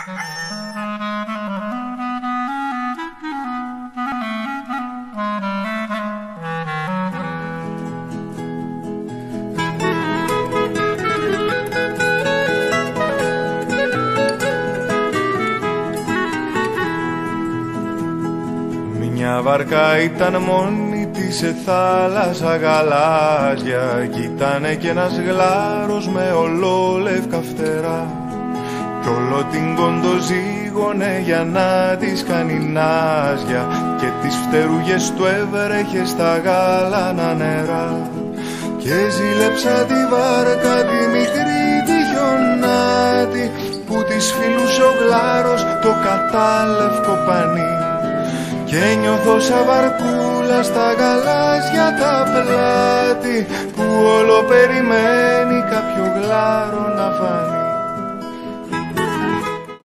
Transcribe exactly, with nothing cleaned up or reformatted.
Μια βάρκα ήταν μόνη της σε θάλασσα γαλάζια κι ήτανε κι ένας γλάρος με ολόλευκα φτερά κι όλο την κοντοζήγωνε για να της κάνει νάζια και τις φτερούγες του έβρεχε στα γάλανα νερά και ζήλεψα τη βάρκα τη μικρή τη χιονάτη που της φιλούσε ο γλάρος το κατάλευκο πανί και νιώθω σαν βαρκούλα στα γαλάζια τα πλάτη που όλο περιμένει κάποιο γλάρο να φανεί.